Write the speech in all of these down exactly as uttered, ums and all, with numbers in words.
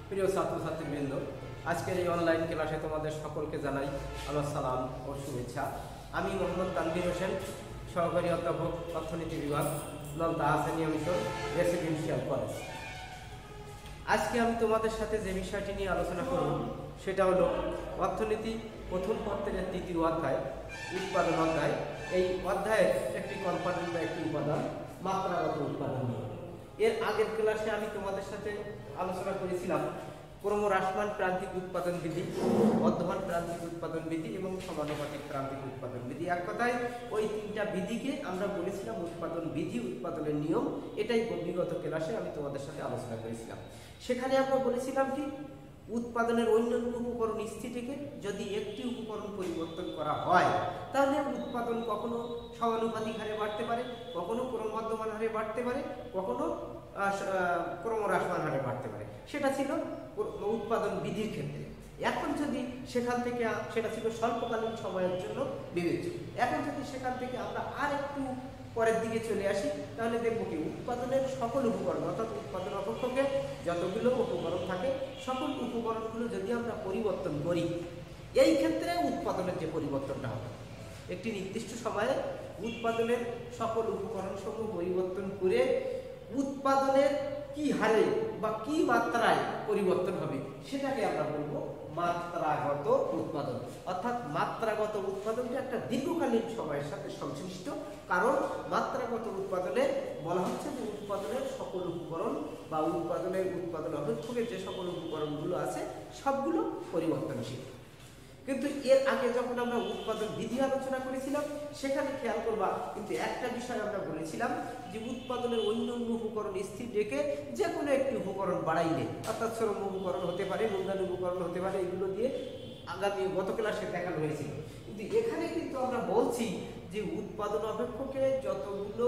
প্রিয় ছাত্রছাত্রীবৃন্দ, আজকের এই অনলাইন ক্লাসে তোমাদের সকলকে জানাই আমার সালাম ও শুভেচ্ছা। আমি মোহাম্মদ তানভীর হোসেন, সহকারী অধ্যাপক, অর্থনীতি বিভাগ, Nalta Hasania Mission Residential College. আজকে আমি তোমাদের সাথে যে বিষয়টি নিয়ে আলোচনা করব সেটা হলো অর্থনীতি প্রথম পত্রের তৃতীয় অধ্যায়, উৎপাদন অধ্যায়। এই অধ্যায়ের একটি কম্পোনেন্ট বা একটি উপাদান মাত্রাগত উৎপাদন। এর আগের ক্লাসে আমি তোমাদের সাথে আলোচনা করেছিলাম ক্রমহ্রাসমান প্রান্তিক উৎপাদন বিধি, বর্ধমান প্রান্তিক উৎপাদন বিধি এবং সমানুপাতিক প্রান্তিক উৎপাদন বিধি। এক কথায় ওই তিনটা বিধিকে আমরা বলেছিলাম উৎপাদন বিধি, উৎপাদনের নিয়ম। এটাই বিগত ক্লাসে আমি তোমাদের সাথে আলোচনা করেছিলাম। সেখানে আমরা বলেছিলাম কি, উৎপাদনের অন্যান্য উপকরণ স্থিতিকে যদি একটি উপকরণ পরিবর্তন করা হয় তাহলে উৎপাদন কখনো সমানুপাতিক হারে বাড়তে পারে, কখনো ক্রমবর্ধমান হারে বাড়তে পারে, কখনো ক্রমহ্রাসমান হারে বাড়তে পারে। সেটা ছিল উৎপাদন বিধির ক্ষেত্রে। এখন যদি সেখান থেকে সেটা ছিল স্বল্পকালীন সময়ের জন্য বিবেচ্য। এখন যদি সেখান থেকে আমরা আর একটু পরের দিকে চলে আসি তাহলে দেখবো কি, উৎপাদনের সকল উপকরণ অর্থাৎ উৎপাদন অপক্ষকে যতগুলো উপকরণ থাকে সকল উপকরণগুলো যদি আমরা পরিবর্তন করি, এই ক্ষেত্রে উৎপাদনের যে পরিবর্তনটা হবে, একটি নির্দিষ্ট সময়ে উৎপাদনের সকল উপকরণ সমূহ পরিবর্তন করে উৎপাদনের কি হারে বা কি মাত্রায় পরিবর্তন হবে সেটাকে আমরা বলবো মাত্রাগত উৎপাদন। অর্থাৎ মাত্রাগত উৎপাদনটা একটা দীর্ঘকালীন সময়ের সাথে সংশ্লিষ্ট, কারণ মাত্রাগত উৎপাদনে বলা হচ্ছে যে উৎপাদনের সকল উপকরণ বা উৎপাদনের উৎপাদন অপেক্ষকের যে সকল উপকরণগুলো আছে সবগুলো পরিবর্তনশীল। কিন্তু এর আগে যখন আমরা উৎপাদন বিধি আলোচনা করেছিলাম সেখানে খেয়াল করবা কিন্তু একটা বিষয় আমরা বলেছিলাম যে উৎপাদনের অন্যান্য উপকরণ স্থির রেখে যে কোনো একটি উপকরণ বাড়াইলে, অর্থাৎ শ্রম উপকরণ হতে পারে, মূলধন উপকরণ হতে পারে, এগুলো দিয়ে আগামী গত ক্লাসে দেখানো হয়েছিল। কিন্তু এখানে কিন্তু আমরা বলছি যে উৎপাদন অপেক্ষকে যতগুলো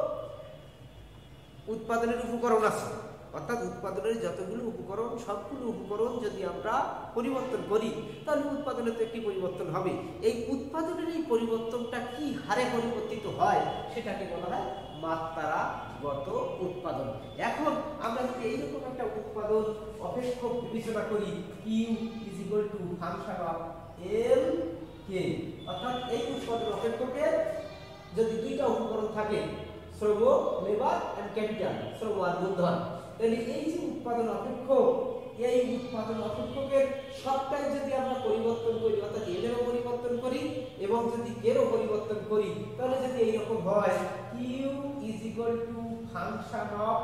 উৎপাদনের উপকরণ আছে, অর্থাৎ উৎপাদনের যতগুলো উপকরণ সবগুলো উপকরণ যদি আমরা পরিবর্তন করি তাহলে উৎপাদনের তো একটি পরিবর্তন হবে। এই উৎপাদনের এই পরিবর্তনটা কি হারে পরিবর্তিত হয় সেটাকে বলা হয় মাত্রাগত উৎপাদন। এখন আমরা যদি এইরকম একটা উৎপাদন অপেক্ষক বিবেচনা করি, Q is equal to function of L K, অর্থাৎ এই উৎপাদন অপেক্ষকের যদি দুইটা উপকরণ থাকে, শ্রম লেবার এন্ড ক্যাপিটাল, শ্রম আর মূলধন, তাহলে এই যে উৎপাদন অপেক্ষক, এই উৎপাদন অপেক্ষকের সবটাই যদি আমরা পরিবর্তন করি, অর্থাৎ এদেরও পরিবর্তন করি এবং যদি কেরও পরিবর্তন করি, তাহলে যদি এইরকম হয় Q is equal to function of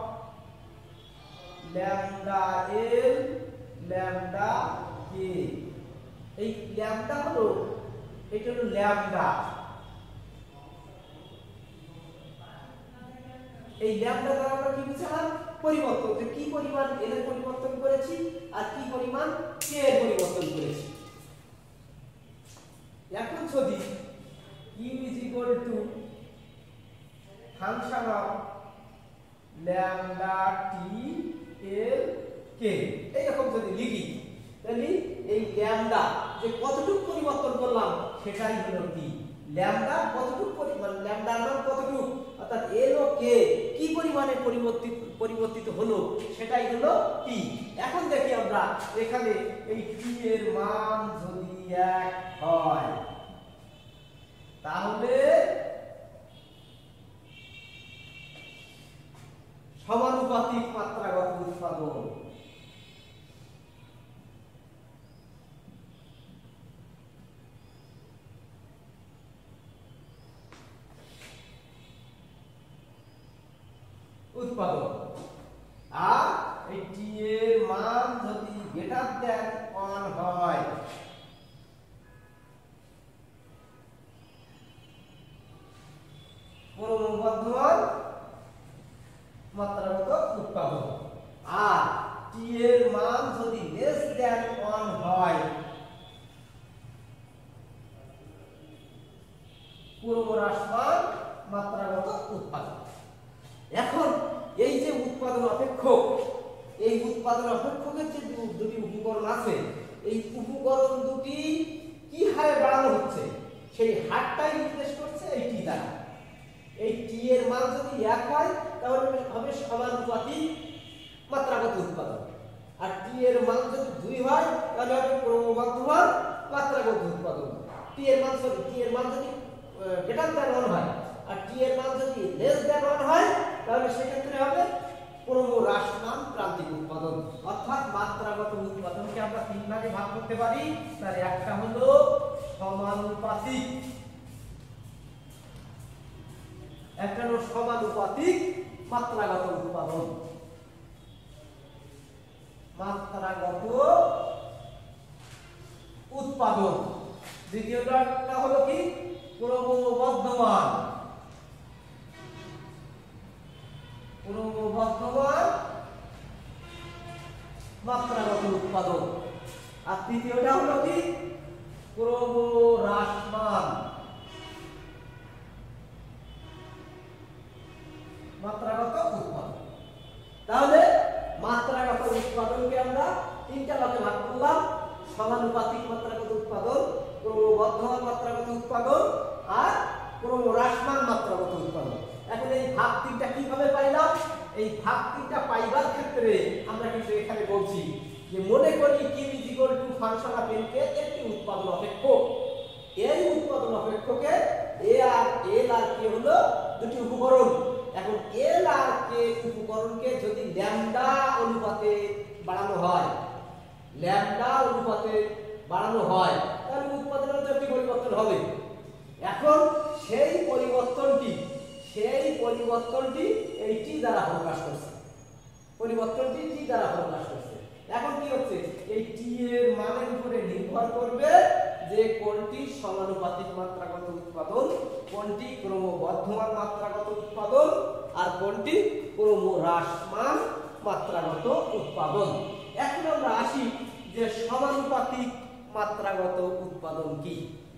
lambda L lambda K. এই ল্যামডা হলো, এটা হলো ল্যামডা, এই ল্যামডা দ্বারা আমরা কি বুঝালাম? পরিবর্তন, যে কি পরিমাণ এর পরিবর্তন করেছি আর কি পরিমাণ কে এর পরিবর্তন করেছি। এখন যদি Q is equal to function of lambda t L K এইরকম যদি লিখি, তাহলে এই ল্যামডা যে কতটুকু পরিবর্তন করলাম সেটাই হলো কি, ল্যামডা কতটুকু পরিমাণ, ল্যামডার মান কতটুকু, অর্থাৎ এল ও কে কি পরিমাণে পরিবর্তিত পরিবর্তিত হলো সেটাই হলো টি। এখন দেখি আমরা এখানে এই টি এর মান যদি এক হয় তাহলে সমানুপাতিক মাত্রাগত উৎপাদন। উৎপাদন আর এই টি এর মান যদি গ্রেটার দ্যান ওয়ান হয় ক্রমবর্ধমান মাত্রাগত উৎপাদন, আর টি এর মান যদি লেস দ্যান ওয়ান হয় ক্রমহ্রাসমান মাত্রাগত উৎপাদন। এখন এই যে উৎপাদন অপেক্ষক, এই উৎপাদন অপেক্ষকের যে দুটি উপকরণ আছে, এই উপকরণ দুটি কি হারে বাড়ানো হচ্ছে সেই হারটাই নির্দেশ করছে এই টি দ্বারা। এই টি এর মান যদি এক হয় তাহলে হবে সমানুপাতিক মাত্রাগত উৎপাদন, আর টি এর মান যদি দুই হয় তাহলে হবে ক্রমবর্ধমান মাত্রাগত উৎপাদন। টি এর মান সরি টি এর মান যদি গ্রেটার দ্যান ওয়ান হয় আর টি এর মান যদি লেস দ্যান ওয়ান হয় তাহলে সেক্ষেত্রে হবে ক্রমহ্রাসমান প্রান্তিক উৎপাদন। অর্থাৎ মাত্রাগত উৎপাদনকে আমরা তিন ভাগে ভাগ করতে পারি। তার একটা হলো সমানুপাতিক, একটা হলো সমানুপাতিক মাত্রাগত উৎপাদন, মাত্রাগত উৎপাদন। দ্বিতীয়টা হলো কি ক্রমবর্ধমান, ক্রমবর্ধমান মাত্রাগত উৎপাদন। আর তৃতীয়টা হলো কি ক্রমহ্রাসমান মাত্রাগত উৎপাদন। তাহলে মাত্রাগত উৎপাদনকে আমরা তিনটা ভাগে ভাগ করলাম, সমানুপাতিক মাত্রাগত উৎপাদন, ক্রমবর্ধমান মাত্রাগত উৎপাদন আর ক্রমহ্রাসমান মাত্রাগত উৎপাদন। এখন এই ভাগ তিনটা কিভাবে পাইলাম? এই ভাগ তিনটা পাইবার ক্ষেত্রে আমরা কিন্তু এখানে বলছি যে মনে করি Q is equal to function of N K একটি উৎপাদন অপেক্ষক। এই উৎপাদন অপেক্ষকে এ আর এল আর কে হলো দুটি উপকরণ। এখন এল আর কে উপকরণকে যদি ল্যামডা অনুপাতে বাড়ানো হয়, ল্যামডা অনুপাতে বাড়ানো হয় তাহলে উৎপাদনের একটি পরিবর্তন হবে। এখন সেই পরিবর্তনটি সেই পরিবর্তনটি এই টি দ্বারা প্রকাশ করছে, পরিবর্তনটি টি দ্বারা প্রকাশ করছে। এখন কি হচ্ছে, এই টি এর মানের উপরে নির্ভর করবে যে কোনটি সমানুপাতিক মাত্রাগত উৎপাদন, কোনটি ক্রমবর্ধমান মাত্রাগত উৎপাদন আর কোনটি ক্রমহ্রাসমান মাত্রাগত উৎপাদন। এখন আমরা আসি যে সমানুপাতিক মাত্রাগত উৎপাদন কি।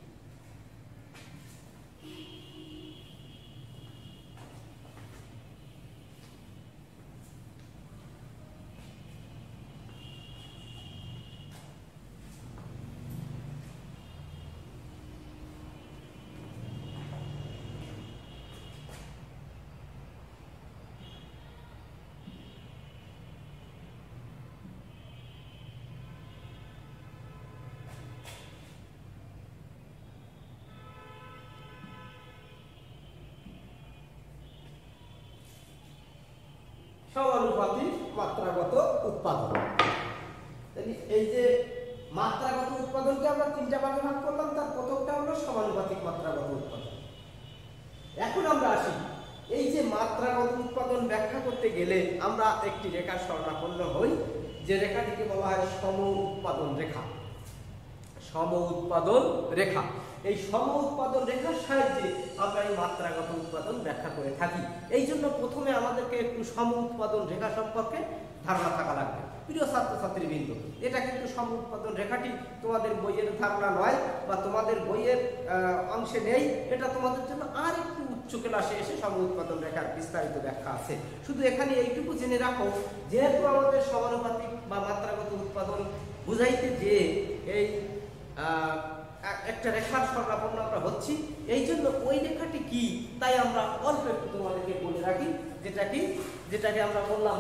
সমানুপাতিক মাত্রাগত উৎপাদন, এই যে মাত্রাগত উৎপাদনকে আমরা তিনটা ভাগে ভাগ করলাম, তার প্রথমটা হলো সমানুপাতিক মাত্রাগত উৎপাদন। এখন আমরা আসি এই যে মাত্রাগত উৎপাদন ব্যাখ্যা করতে গেলে আমরা একটি রেখার শরণাপন্ন হই, যে রেখাটিকে বলা হয় সম উৎপাদন রেখা। সম উৎপাদন রেখা, এই সম উৎপাদন রেখার সাহায্যে আমরা এই মাত্রাগত উৎপাদন ব্যাখ্যা করে থাকি। এই জন্য প্রথমে আমাদেরকে একটু সম উৎপাদন রেখা সম্পর্কে ধারণা থাকা লাগবে। প্রিয় ছাত্রছাত্রীবৃন্দ, এটা কিন্তু সম উৎপাদন রেখাটি তোমাদের বইয়ের ধারণা নয় বা তোমাদের বইয়ের অংশে নেই, এটা তোমাদের জন্য আর একটু উচ্চ ক্লাসে এসে সম উৎপাদন রেখার বিস্তারিত ব্যাখ্যা আছে। শুধু এখানে এইটুকু জেনে রাখো, যেহেতু আমাদের সমানুপাতিক বা মাত্রাগত উৎপাদন বুঝাইতে যে এই একটা রেখার শরণাপন্ন আমরা হচ্ছি, এই জন্য ওই রেখাটি কি তাই আমরা অল্প একটু তোমাদেরকে বলে রাখি, যেটা কি যেটাকে আমরা বললাম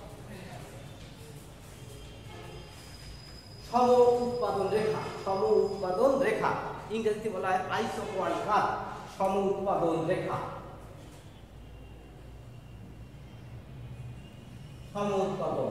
সম উৎপাদন রেখা। সম উৎপাদন রেখা ইংরেজিতে বলা হয় আইসোকোয়াল কার্ভ। সম উৎপাদন রেখা, সম উৎপাদন,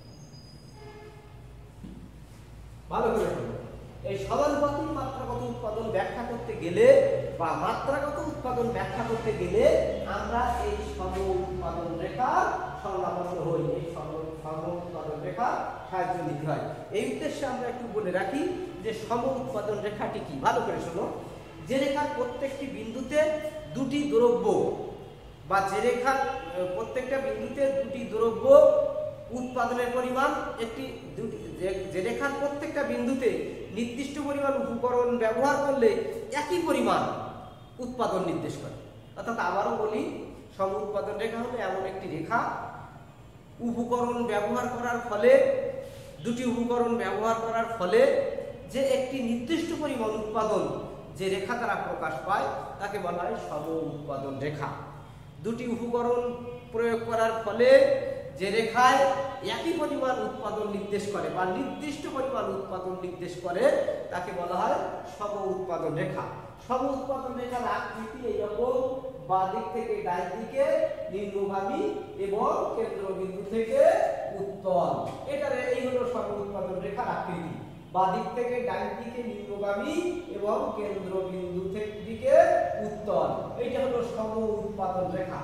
ভালো করে শুনো। এই সমানুপাতিক মাত্রাগত উৎপাদন ব্যাখ্যা করতে গেলে বা মাত্রাগত উৎপাদন ব্যাখ্যা করতে গেলে আমরা এই সম উৎপাদন রেখা শরণাপন্ন হই, এই সম উৎপাদন রেখা সাহায্য নিতে হয়। এই উদ্দেশ্যে আমরা একটু বলে রাখি যে সম উৎপাদন রেখাটি কি। ভালো করে শোনো, যে রেখার প্রত্যেকটি বিন্দুতে দুটি দ্রব্য বা যে রেখার প্রত্যেকটা বিন্দুতে দুটি দ্রব্য উৎপাদনের পরিমাণ একটি যে রেখার প্রত্যেকটা বিন্দুতে নির্দিষ্ট পরিমাণ উপকরণ ব্যবহার করলে একই পরিমাণ উৎপাদন নির্দেশ করে। অর্থাৎ আবারও বলি, সম উৎপাদন রেখা হলো এমন একটি রেখা উপকরণ ব্যবহার করার ফলে, দুটি উপকরণ ব্যবহার করার ফলে যে একটি নির্দিষ্ট পরিমাণ উৎপাদন যে রেখা দ্বারা প্রকাশ পায় তাকে বলা হয় সম উৎপাদন রেখা। দুটি উপকরণ প্রয়োগ করার ফলে যে রেখায় একই পরিমাণ উৎপাদন নির্দেশ করে বা নির্দিষ্ট পরিমাণ উৎপাদন নির্দেশ করে তাকে বলা হয় সম উৎপাদন রেখা। সম উৎপাদন রেখার আকৃতি এইরকম, বাঁ দিক থেকে ডান দিকে নিম্নগামী এবং কেন্দ্রবিন্দু থেকে উত্তল। এটার এই হলো সম উৎপাদন রেখার আকৃতি। বাঁ দিক থেকে ডান দিকে নিম্নগামী এবং কেন্দ্রবিন্দু থেকে উত্তল, এইটা হলো সম উৎপাদন রেখা।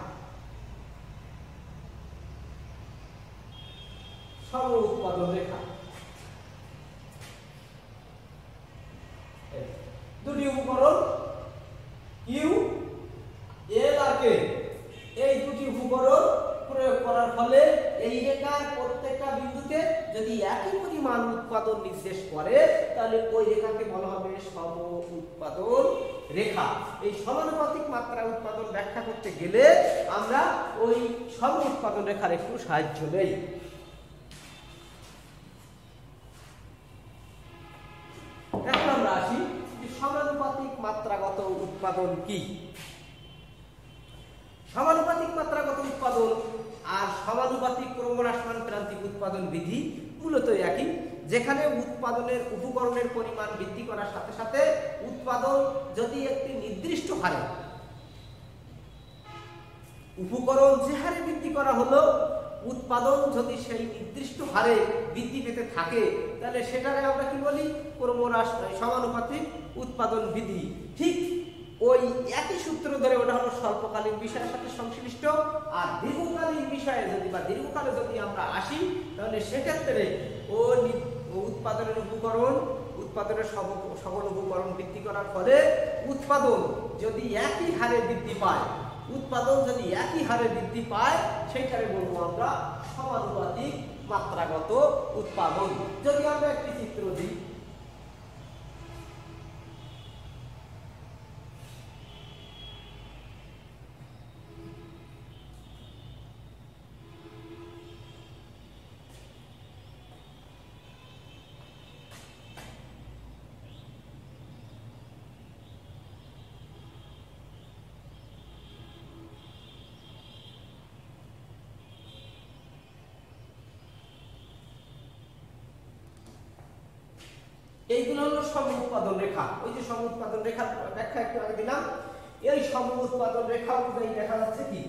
সম উৎপাদন রেখা দুটি উপকরণ ইউ এল আর কে, এই দুটি উপকরণ প্রয়োগ করার ফলে এই রেখার প্রত্যেকটা বিন্দুতে যদি একই পরিমাণ উৎপাদন নির্দেশ করে তাহলে ওই রেখাকে বলা হবে সম উৎপাদন রেখা। এই সমানুপাতিক মাত্রা উৎপাদন ব্যাখ্যা করতে গেলে আমরা ওই সম উৎপাদন রেখার একটু সাহায্য নেই। এখন আমরা আসি যে সমানুপাতিক মাত্রাগত উৎপাদন কি। সমানুপাতিক মাত্রাগত উৎপাদন আর সমানুপাতিক ক্রমহ্রাসমান প্রান্তিক উৎপাদন বিধি মূলত একই, যেখানে উৎপাদনের উপকরণের পরিমাণ বৃদ্ধি করার সাথে সাথে উৎপাদন যদি একটি নির্দিষ্ট হারে, উপকরণ যে হারে বৃদ্ধি করা হলো উৎপাদন যদি সেই নির্দিষ্ট হারে বৃদ্ধি পেতে থাকে তাহলে সেটারে আমরা কি বলি, ক্রমহ্রাস সমানুপাতিক উৎপাদন বিধি। ঠিক ওই একই সূত্র ধরে ওটা হলো স্বল্পকালীন বিষয়ের সাথে সংশ্লিষ্ট, আর দীর্ঘকালীন বিষয়ে যদি বা দীর্ঘকালে যদি আমরা আসি তাহলে সেক্ষেত্রে ও উৎপাদনের উপকরণ উৎপাদনের সকল উপকরণ বৃদ্ধি করার ফলে উৎপাদন যদি একই হারে বৃদ্ধি পায়, উৎপাদন যদি একই হারে বৃদ্ধি পায় সেইটারে বলবো আমরা সমানুপাতিক মাত্রাগত উৎপাদন। যদি আমরা একটি চিত্র দিই, এইগুলো হলো সম উৎপাদন রেখা। ওই যে সম উৎপাদন রেখার ব্যাখ্যা একটু আগে দিলাম, এই সম উৎপাদন রেখা অনুযায়ী দেখা যাচ্ছে কি,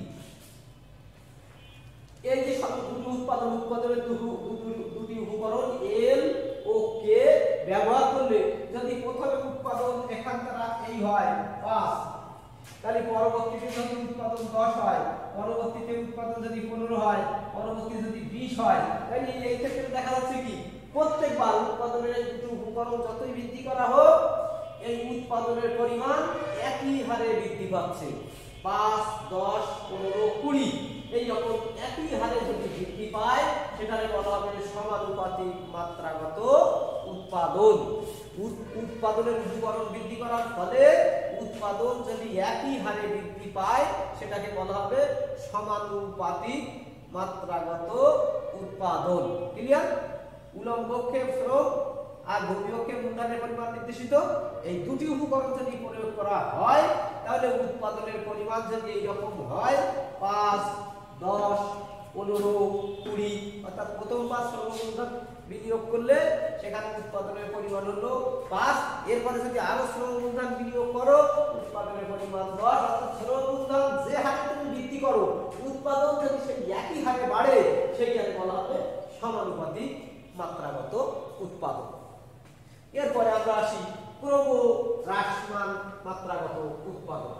এই যে দুটি উৎপাদন উৎপাদনের দুটি উপকরণ এল ও কে ব্যবহার করলে যদি প্রথমে উৎপাদন এখান দ্বারা এই হয় পাঁচ, তাহলে পরবর্তীতে যদি উৎপাদন দশ হয়, পরবর্তীতে উৎপাদন যদি পনেরো হয়, পরবর্তী যদি বিশ হয়, তাহলে এই ক্ষেত্রে দেখা যাচ্ছে কি প্রত্যেকবার উৎপাদনের দুটো উপকরণ যতই বৃদ্ধি করা হোক এই উৎপাদনের পরিমাণ একই হারে বৃদ্ধি পাচ্ছে। পাঁচ, দশ, পনেরো, কুড়ি এই রকম একই হারে যদি বৃদ্ধি পায় সেটাকে বলা হবে সমানুপাতিক মাত্রাগত উৎপাদন। উৎপাদনের উপকরণ বৃদ্ধি করার ফলে উৎপাদন যদি একই হারে বৃদ্ধি পায় সেটাকে বলা হবে সমানুপাতিক মাত্রাগত উৎপাদন। ক্লিয়ার? উলম্ব অক্ষে শ্রম আর ভূমি অক্ষে মূলধনের পরিমাণ নির্দেশিত, এই দুটি উপকরণ যদি প্রয়োগ করা হয় তাহলে উৎপাদনের পরিমাণ যদি এইরকম হয় পাঁচ, দশ, পনেরো, কুড়ি, অর্থাৎ প্রথমবার শ্রম মূলধন বিনিয়োগ করলে সেখানে উৎপাদনের পরিমাণ হলো পাঁচ, এরপরে যদি আরো শ্রম মূলধন বিনিয়োগ করো উৎপাদনের পরিমাণ দশ, অর্থাৎ শ্রম মূলধন যে হারে তুমি বৃদ্ধি করো উৎপাদন যদি সেই একই হারে বাড়ে সেইটাকে বলা হবে সমানুপাতিক মাত্রাগত উৎপাদন। এরপরে আমরা আসি ক্রমহ্রাসমান মাত্রাগত উৎপাদন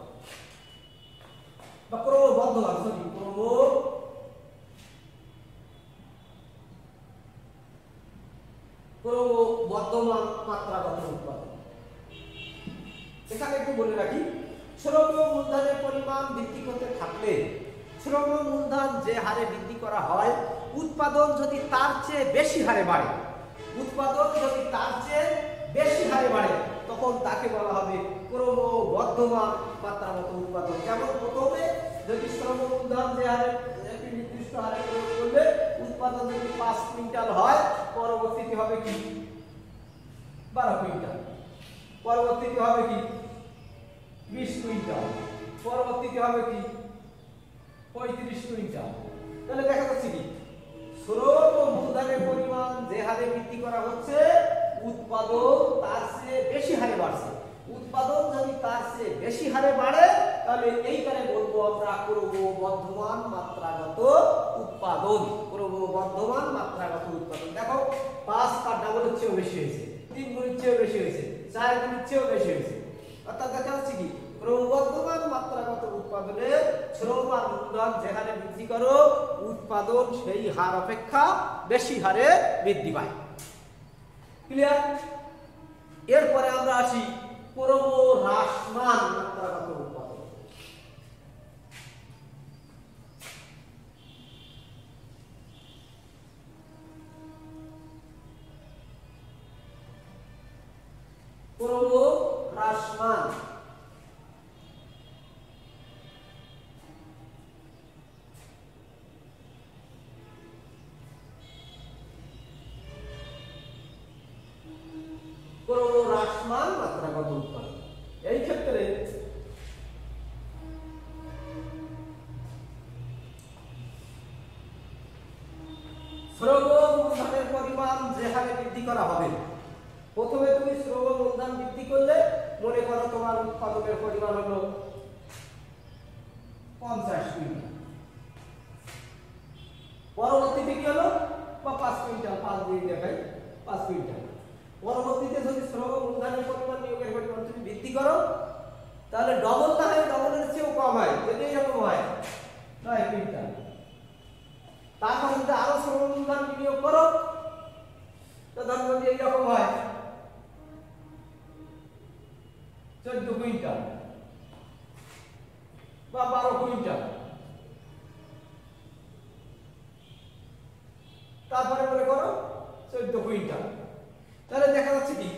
বা ক্রমবর্ধমান সরি ক্রম ক্রমবর্ধমান মাত্রাগত উৎপাদন। এখানে একটু বলে রাখি, শ্রম মূলধনের পরিমাণ বৃদ্ধি করতে থাকলে শ্রম মূলধন যে হারে বৃদ্ধি করা হয় উৎপাদন যদি তার চেয়ে বেশি হারে বাড়ে, উৎপাদন যদি তার চেয়ে বেশি হারে বাড়ে তখন তাকে বলা হবে ক্রমবর্ধমান মাত্রাগত উৎপাদন। যেমন প্রথমে যদি শ্রম মূলধন যে হারে একটি নির্দিষ্ট হারে প্রয়োগ করলে উৎপাদন যদি পাঁচ কুইন্টাল হয় পরবর্তীতে হবে কি বারো কুইন্টাল, পরবর্তীতে হবে কি বিশ কুইন্টাল, পরবর্তীতে হবে কি পঁয়ত্রিশ কুইন্টাল। তাহলে দেখা যাচ্ছে কি শ্রম ও মূলধনের পরিমাণ যে হারে বৃদ্ধি করা হচ্ছে উৎপাদন তার চেয়ে বেশি হারে বাড়ছে। উৎপাদন যদি তার চেয়ে বেশি হারে বাড়ে তাহলে এইখানে বলবো আমরা ক্রমবর্ধমান মাত্রাগত উৎপাদন। ক্রমবর্ধমান মাত্রাগত উৎপাদন। দেখো পাঁচ তার ডাবলের চেয়েও বেশি হয়েছে, তিন গুণের চেয়েও বেশি হয়েছে, চার গুণের চেয়েও বেশি হয়েছে। অর্থাৎ দেখা যাচ্ছে কি ক্রমবর্ধমান মাত্রাগত উৎপাদনে শ্রম আর মূলধন যে হারে বৃদ্ধি করো উৎপাদন সেই হার অপেক্ষা বেশি হারে বৃদ্ধি পায়। ক্লিয়ার? এরপরে আমরা আসি ক্রমহ্রাসমান মাত্রাগত উৎপাদন। ক্রমহ্রাসমান ক্রমহ্রাসমান মাত্রাগত উৎপাদন। এই ক্ষেত্রে শ্রম মূলধনের পরিমাণ যে হারে বৃদ্ধি করা হবে, প্রথমে তুমি শ্রম মূলধন বৃদ্ধি করলে মনে করো তোমার উৎপাদনের পরিমাণ হলো পঞ্চাশ কুইন্টাল, পরবর্তীতে কি হলো বা পাঁচ কুইন্টাল, পাঁচ দিয়ে দেখাই পাঁচ কুইন্টাল। পরবর্তীতে যদি শ্রম মূলধনের পরিমাণ নিয়োগের পরিমাণ তুমি বৃদ্ধি করো তাহলে ডবল না হয় ডবলের চেয়েও কম হয়, যদি এরকম হয় নয় কুইন্টাল। তারপর যদি আরো শ্রম মূলধন বিনিয়োগ করো তো ধরো যদি এইরকম হয় চোদ্দ কুইন্টাল বা বারো কুইন্টাল, তারপরে মনে করো চোদ্দ কুইন্টাল, তাহলে দেখা যাচ্ছে কি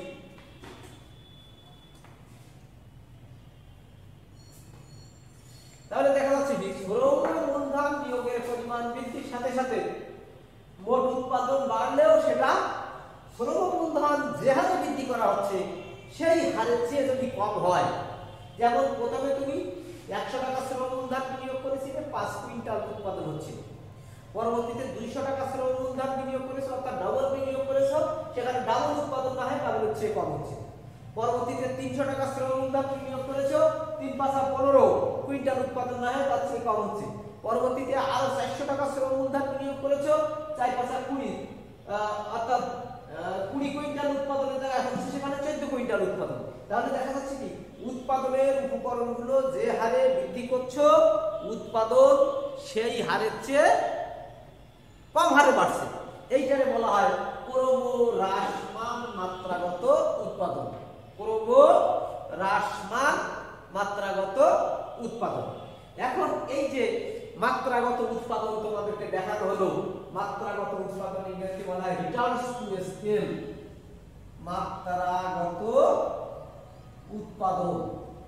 তাহলে দেখা যাচ্ছে কি শ্রম মূলধন নিয়োগের পরিমাণ বৃদ্ধির সাথে সাথে মোট উৎপাদন বাড়লেও সেটা শ্রম মূলধন যে হারে বৃদ্ধি করা হচ্ছে সেই হারের চেয়ে যদি কম হয়, যেমন প্রথমে তুমি একশো টাকা শ্রম মূলধন বিনিয়োগ করেছিলে পাঁচ কুইন্টাল উৎপাদন হচ্ছিল, পরবর্তীতে দুইশো টাকা শ্রম মূলধন বিনিয়োগ করেছো অর্থাৎ ডাবল বিনিয়োগ করেছো, সেখানে ডাবল উৎপাদন না হয় ডাবলের চেয়ে কম হচ্ছে। পরবর্তীতে তিনশো টাকা শ্রম মূলধন বিনিয়োগ করেছো, তিন পাঁচা পনেরো কুইন্টাল উৎপাদন না হয় তার চেয়ে কম হচ্ছে। পরবর্তীতে আরো চারশো টাকা শ্রম মূলধন বিনিয়োগ করেছো, চার পাঁচা কুড়ি অর্থাৎ কুড়ি কুইন্টাল উৎপাদনের জায়গায় হচ্ছে সেখানে চোদ্দ কুইন্টাল উৎপাদন। তাহলে দেখা যাচ্ছে কি উৎপাদনের উপকরণগুলো যে হারে বৃদ্ধি করছো উৎপাদন সেই হারের চেয়ে কম হারে বাড়ছে, এইটারে বলা হয় ক্রমহ্রাসমান মাত্রাগত উৎপাদন। ক্রমহ্রাসমান মাত্রাগত উৎপাদন। এখন এই যে মাত্রাগত উৎপাদন তোমাদেরকে দেখানো হলো, মাত্রাগত উৎপাদন ইংরেজিতে বলা হয় রিটার্নস টু স্কেল। মাত্রাগত উৎপাদন,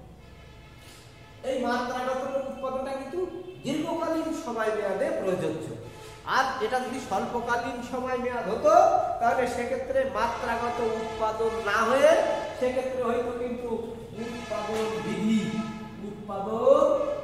এই মাত্রাগত উৎপাদনটা কিন্তু দীর্ঘকালীন সময় মেয়াদে প্রযোজ্য, আর এটা যদি স্বল্পকালীন সময় মেয়াদ হতো তাহলে সেক্ষেত্রে মাত্রাগত উৎপাদন না হয়ে সেক্ষেত্রে হয়তো কিন্তু উৎপাদন বিধি উৎপাদন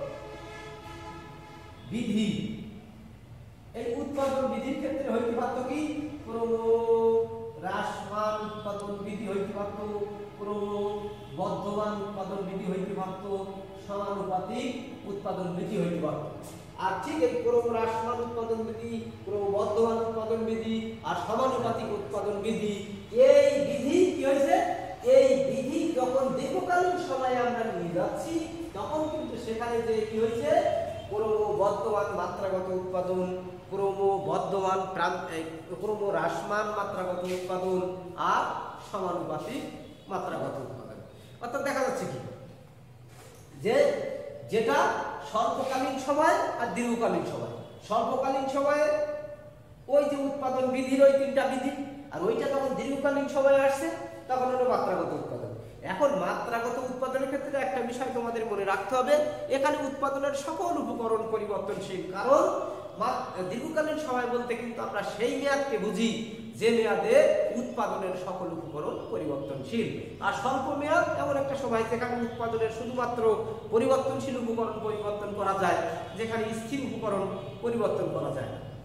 বিধি এই উৎপাদন বিধির ক্ষেত্রে হইতে পারত কি ক্রমহ্রাসমান উৎপাদন বিধি হইতে পারত, ক্রমবর্ধমান উৎপাদন বিধি হইতে পারত, সমানুপাতিক উৎপাদন বিধি হইতে পারত। আর ঠিক এই ক্রমহ্রাসমান উৎপাদন বিধি, ক্রমবর্ধমান উৎপাদন বিধি আর সমানুপাতিক উৎপাদন বিধি, এই বিধি কি হয়েছে, এই বিধি যখন দীর্ঘকালীন সময়ে আমরা নিয়ে যাচ্ছি তখন কিন্তু সেখানে যে কি হয়েছে ক্রমবর্ধমান মাত্রাগত উৎপাদন, ক্রমবর্ধমান ক্রমহ্রাসমান মাত্রাগত উৎপাদন আর সমানুপাতিক মাত্রাগত উৎপাদন। অর্থাৎ দেখা যাচ্ছে কি যে যেটা স্বল্পকালীন সময় আর দীর্ঘকালীন সময়, স্বল্পকালীন সময়ে ওই যে উৎপাদন বিধির ওই তিনটা বিধি, আর ওইটা যখন দীর্ঘকালীন সময় আসছে তখন হলো মাত্রাগত উৎপাদন। এখন মাত্রাগত উৎপাদনের ক্ষেত্রে একটা বিষয় তোমাদের মনে রাখতে হবে, এখানে উৎপাদনের সকল উপকরণ পরিবর্তনশীল, কারণ দীর্ঘকালীন সময় বলতে কিন্তু আমরা সেই মেয়াদকে বুঝি যে মেয়াদে উৎপাদনের সকল উপকরণ পরিবর্তনশীল, আর স্বল্প মেয়াদ এমন একটা সময় যেখানে উৎপাদনের শুধুমাত্র পরিবর্তনশীল উপকরণ পরিবর্তন করা যায়, যেখানে স্থির উপকরণ পরিবর্তন করা যায় না।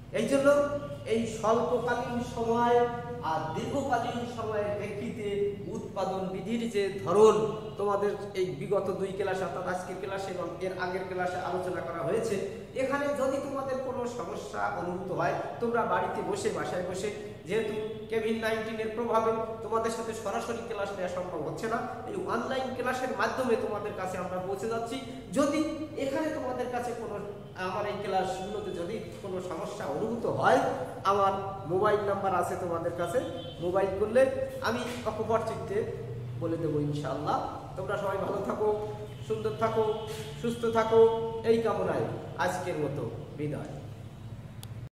এই জন্য এই স্বল্পকালীন সময় আর দীর্ঘকালীন সময়ের প্রেক্ষিতে উৎপাদন বিধির যে ধরন তোমাদের এই বিগত দুই ক্লাস অর্থাৎ আজকের ক্লাসে এবং এর আগের ক্লাসে আলোচনা করা হয়েছে। এখানে যদি তোমাদের কোনো সমস্যা অনুভূত হয় তোমরা বাড়িতে বসে বাসায় বসে, যেহেতু কোভিড নাইন্টিনের প্রভাবে তোমাদের সাথে সরাসরি ক্লাস নেওয়া সম্ভব হচ্ছে না, এই অনলাইন ক্লাসের মাধ্যমে তোমাদের কাছে আমরা পৌঁছে যাচ্ছি। যদি এখানে তোমাদের কাছে কোনো আমার এই ক্লাসগুলোতে যদি কোনো সমস্যা অনুভূত হয়, আমার মোবাইল নাম্বার আছে তোমাদের কাছে, মোবাইল করলে আমি অকপট চিত্তে বলে দেবো ইনশাআল্লাহ। তোমরা সবাই ভালো থাকো, সুন্দর থাকো, সুস্থ থাকো, এই কামনায় আজকের মতো বিদায়।